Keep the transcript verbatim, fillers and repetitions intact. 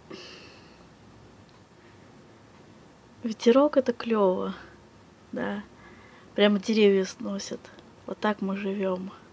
Ветерок — это клево, да. Прямо деревья сносят. Вот так мы живем.